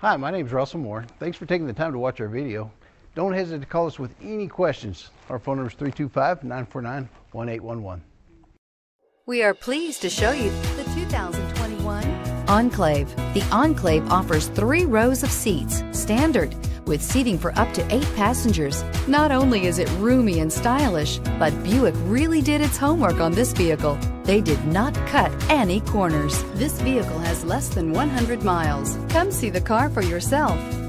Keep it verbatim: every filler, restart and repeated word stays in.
Hi, my name is Russell Moore. Thanks for taking the time to watch our video. Don't hesitate to call us with any questions. Our phone number is three two five, nine four nine, one eight one one. We are pleased to show you the two thousand twenty-one Enclave. The Enclave offers three rows of seats, standard, with seating for up to eight passengers. Not only is it roomy and stylish, but Buick really did its homework on this vehicle. They did not cut any corners. This vehicle has less than one hundred miles. Come see the car for yourself.